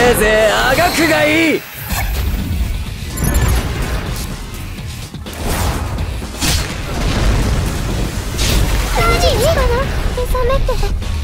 せいぜいあがくがいい。 大事いいかな、目覚めて。